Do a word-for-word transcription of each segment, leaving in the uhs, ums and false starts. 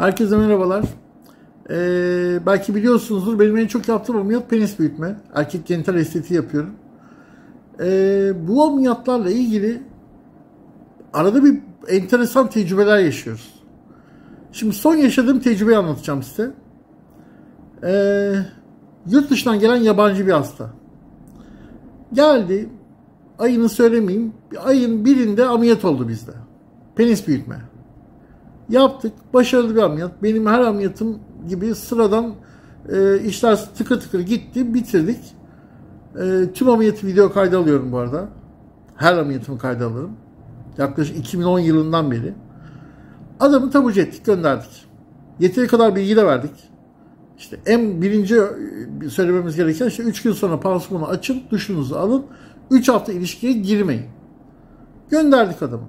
Herkese merhabalar. Ee, belki biliyorsunuzdur, benim en çok yaptığım ameliyat penis büyütme. Erkek genital estetiği yapıyorum. Ee, bu ameliyatlarla ilgili arada bir enteresan tecrübeler yaşıyoruz. Şimdi son yaşadığım tecrübeyi anlatacağım size. Ee, yurt dışından gelen yabancı bir hasta. Geldi, ayını söylemeyeyim, ayın birinde ameliyat oldu bizde. Penis büyütme. Yaptık. Başarılı bir ameliyat. Benim her ameliyatım gibi sıradan e, işler tıkır tıkır gitti. Bitirdik. E, tüm ameliyatı video kaydı alıyorum bu arada. Her ameliyatımı kayda alırım. Yaklaşık iki bin on yılından beri. Adamı taburcu ettik, gönderdik. Yeteri kadar bilgi de verdik. İşte en birinci söylememiz gereken işte üç gün sonra pansumanı açın, duşunuzu alın. üç hafta ilişkiye girmeyin. Gönderdik adamı.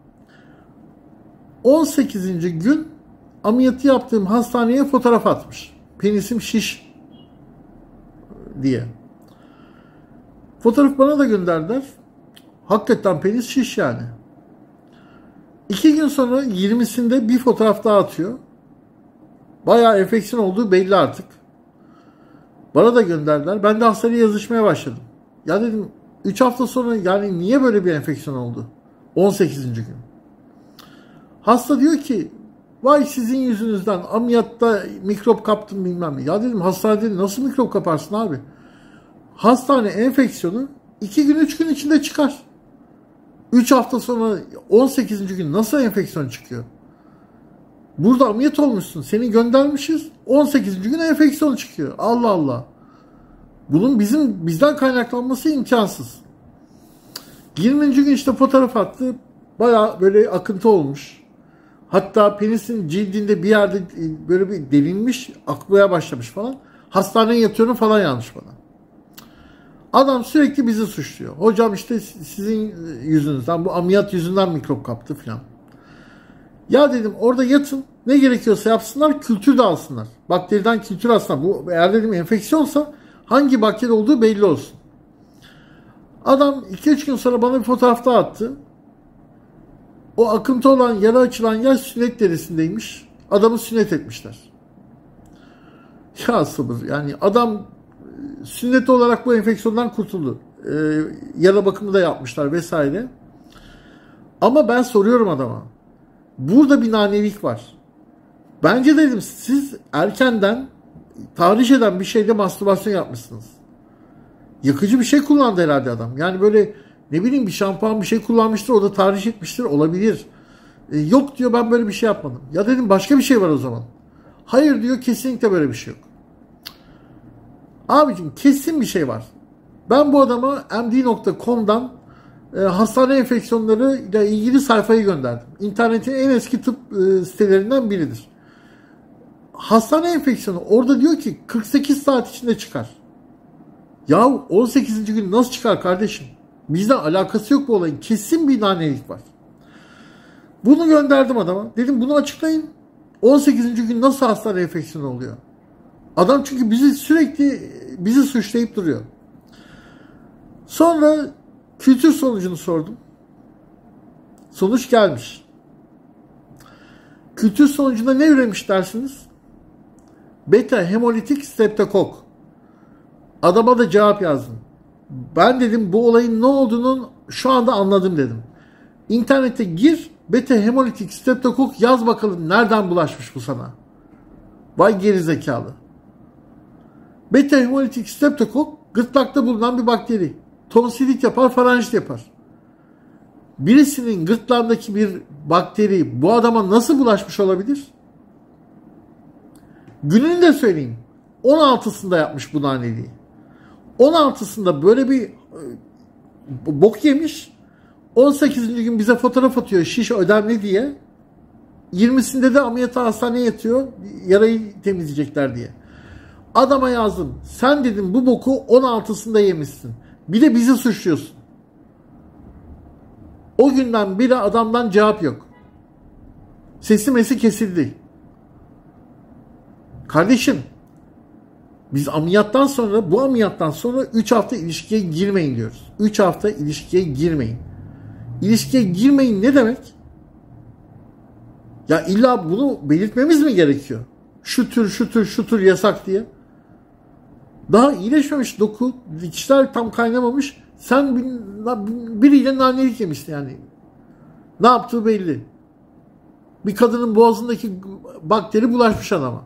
on sekizinci gün ameliyatı yaptığım hastaneye fotoğraf atmış. Penisim şiş diye. Fotoğraf bana da gönderdiler. Hakikaten penis şiş yani. İki gün sonra yirmisinde bir fotoğraf daha atıyor. Bayağı enfeksiyon olduğu belli artık. Bana da gönderdiler. Ben de hastaneye yazışmaya başladım. Ya dedim üç hafta sonra yani niye böyle bir enfeksiyon oldu? on sekizinci gün. Hasta diyor ki vay sizin yüzünüzden ameliyatta mikrop kaptım bilmem ne. Ya dedim hastanede nasıl mikrop kaparsın abi? Hastane enfeksiyonu iki gün üç gün içinde çıkar. üç hafta sonra on sekizinci gün nasıl enfeksiyon çıkıyor? Burada ameliyat olmuşsun. Seni göndermişiz. on sekizinci gün enfeksiyon çıkıyor. Allah Allah. Bunun bizim bizden kaynaklanması imkansız. yirminci gün işte fotoğraf attı. Bayağı böyle akıntı olmuş. Hatta penisin cildinde bir yerde böyle bir delinmiş, akmaya başlamış falan. Hastaneye yatıyorum falan yazmış bana. Adam sürekli bizi suçluyor. Hocam işte sizin yüzünüzden, bu ameliyat yüzünden mikrop kaptı falan. Ya dedim orada yatın, ne gerekiyorsa yapsınlar, kültür de alsınlar. Bakteriden kültür alsınlar. Bu eğer dedim enfeksiyonsa hangi bakteri olduğu belli olsun. Adam iki üç gün sonra bana bir fotoğraf daha attı. O akıntı olan, yara açılan yer sünnet derisindeymiş. Adamı sünnet etmişler. Ya sabır. Yani adam sünnet olarak bu enfeksiyondan kurtuldu. Ee, yara bakımı da yapmışlar vesaire. Ama ben soruyorum adama. Burada bir nanelik var. Bence dedim siz erkenden tahriş eden bir şeyde mastürbasyon yapmışsınız. Yakıcı bir şey kullandı herhalde adam. Yani böyle ne bileyim bir şampuan bir şey kullanmıştır, o da tahriş etmiştir, olabilir. E, yok diyor ben böyle bir şey yapmadım. Ya dedim başka bir şey var o zaman. Hayır diyor kesinlikle böyle bir şey yok. Abicim kesin bir şey var. Ben bu adama m d nokta com'dan e, hastane enfeksiyonları ile ilgili sayfayı gönderdim. İnternetin en eski tıp e, sitelerinden biridir. Hastane enfeksiyonu orada diyor ki kırk sekiz saat içinde çıkar. Ya on sekizinci gün nasıl çıkar kardeşim? Bizden alakası yok bu olayın. Kesin bir nanelik var. Bunu gönderdim adama. Dedim bunu açıklayın. on sekizinci gün nasıl hastane enfeksiyonu oluyor? Adam çünkü bizi sürekli bizi suçlayıp duruyor. Sonra kültür sonucunu sordum. Sonuç gelmiş. Kültür sonucunda ne üremiş dersiniz? Beta hemolitik streptokok. Adama da cevap yazdım. Ben dedim bu olayın ne olduğunu şu anda anladım dedim. İnternete gir, beta hemolitik streptokok yaz bakalım nereden bulaşmış bu sana. Vay gerizekalı. Beta hemolitik streptokok gırtlakta bulunan bir bakteri. Tonsilit yapar, faranjit yapar. Birisinin gırtlağındaki bir bakteri bu adama nasıl bulaşmış olabilir? Gününü de söyleyeyim. on altısında yapmış bu naneliği. on altısında böyle bir bok yemiş. on sekizinci gün bize fotoğraf atıyor şiş ödemli diye. yirmisinde de ameliyata hastaneye yatıyor. Yarayı temizleyecekler diye. Adama yazdım. Sen dedim bu boku on altısında yemişsin. Bir de bizi suçluyorsun. O günden beri adamdan cevap yok. Sesi mesi kesildi. Kardeşim biz ameliyattan sonra, bu ameliyattan sonra üç hafta ilişkiye girmeyin diyoruz. üç hafta ilişkiye girmeyin. İlişkiye girmeyin ne demek? Ya illa bunu belirtmemiz mi gerekiyor? Şu tür, şu tür, şu tür yasak diye. Daha iyileşmemiş doku, dikişler tam kaynamamış. Sen biriyle nanelik yemişsin yani. Ne yaptığı belli. Bir kadının boğazındaki bakteri bulaşmış adama.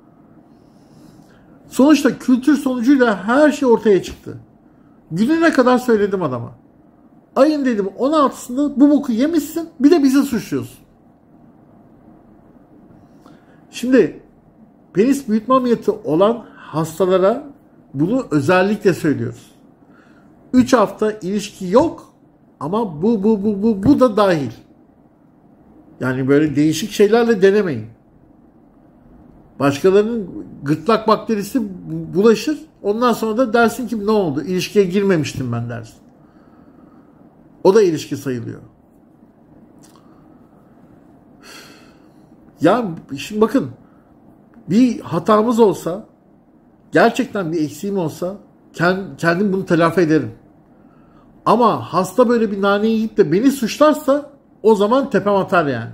Sonuçta kültür sonucuyla her şey ortaya çıktı. Gününe kadar söyledim adama. Ayın dedim on altısında bu boku yemişsin, bir de bizi suçluyorsun. Şimdi penis büyütme ameliyatı olan hastalara bunu özellikle söylüyoruz. üç hafta ilişki yok ama bu bu bu bu bu da dahil. Yani böyle değişik şeylerle denemeyin. Başkalarının gırtlak bakterisi bulaşır. Ondan sonra da dersin ki ne oldu? İlişkiye girmemiştim ben dersin. O da ilişki sayılıyor. Ya şimdi bakın, bir hatamız olsa, gerçekten bir eksiğim olsa kendim bunu telafi ederim. Ama hasta böyle bir nane yiyip de beni suçlarsa o zaman tepem atar yani.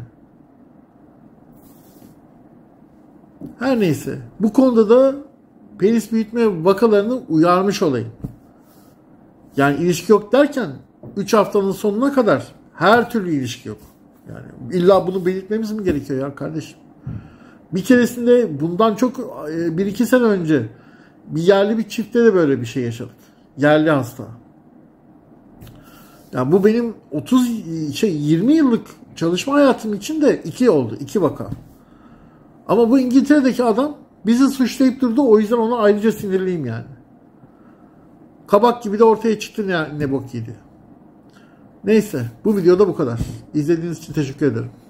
Her neyse. Bu konuda da penis büyütme vakalarını uyarmış olayım. Yani ilişki yok derken üç haftanın sonuna kadar her türlü ilişki yok. Yani illa bunu belirtmemiz mi gerekiyor ya kardeşim? Bir keresinde bundan çok bir iki sene önce bir yerli bir çiftte de böyle bir şey yaşadık. Yerli hasta. Yani bu benim otuz şey yirmi yıllık çalışma hayatım için de iki oldu. iki vaka. Ama bu İngiltere'deki adam bizi suçlayıp durdu. O yüzden ona ayrıca sinirliyim yani. Kabak gibi de ortaya çıktı ne, ne bok yedi. Neyse, bu videoda bu kadar. İzlediğiniz için teşekkür ederim.